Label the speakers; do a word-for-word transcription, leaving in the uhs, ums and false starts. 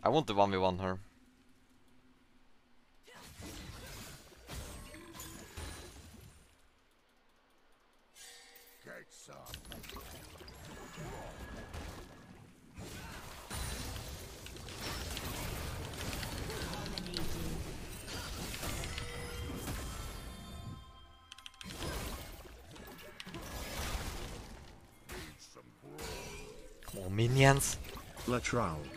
Speaker 1: I want to one v one her. Come on, minions.
Speaker 2: Latrell.